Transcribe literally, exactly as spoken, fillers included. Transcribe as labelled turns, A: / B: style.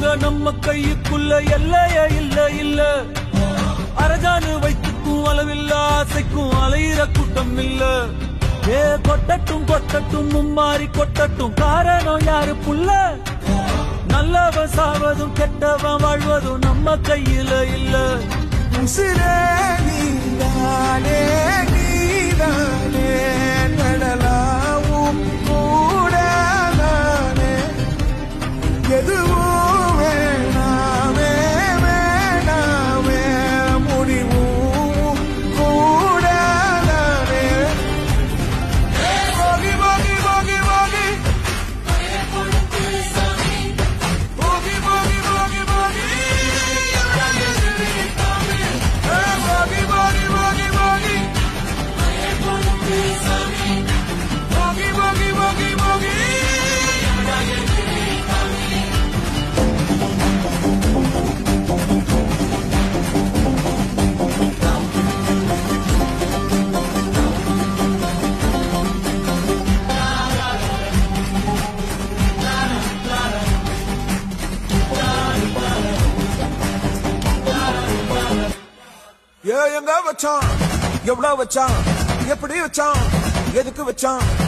A: நம்ம கையுக்குள்ள எல்லைய இல்ல இல்ல அரஜானு வைத்துக்கும் அளவில்ல ஆசைக்கும் அலையிற கூட்டம் இல்ல ஏ கொட்டட்டும் கொட்டட்டும் மும்மாறி கொட்டட்டும் காரணம் யாரு புள்ள நல்லவன் சாவதும் கெட்டவன் வாழ்வதும் நம்ம கையில இல்ல
B: உசிரே நீதானே நீதானே நடலாவும் கூட நானே எதுவும் வேணாமே வேணாமே முடிவும் கூட நானே போகி போகி போகி போகி போகி போகி போகி போகி எங்க வச்சான் எவ்வளவு வச்சான் எப்படி வச்சான் எதுக்கு வச்சான்